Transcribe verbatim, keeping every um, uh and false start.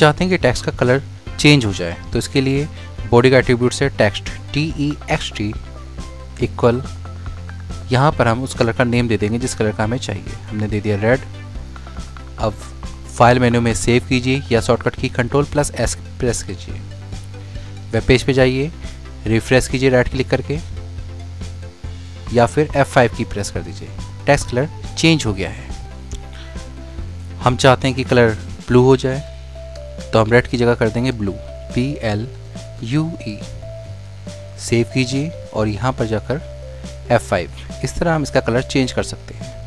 चाहते हैं कि टेक्स्ट का कलर चेंज हो जाए, तो इसके लिए बॉडी का एट्रीब्यूट से text T E X T equal, यहाँ पर हम उस कलर का नेम दे देंगे जिस कलर का हमें चाहिए। हमने दे दिया रेड। अब फाइल मेन्यू में सेव कीजिए या शॉर्टकट की कंट्रोल प्लस एस प्रेस कीजिए। वेब पेज पे जाइए, रिफ्रेश कीजिए राइट क्लिक करके या फिर एफ फाइव की प्रेस कर दीजिए। टेक्स्ट कलर चेंज हो गया है। हम चाहते हैं कि कलर ब्लू हो जाए, तो हम रेड की जगह कर देंगे blue, P L U E. Save कीजिए और यहाँ पर जाकर एफ फाइव। इस तरह हम इसका कलर चेंज कर सकते हैं।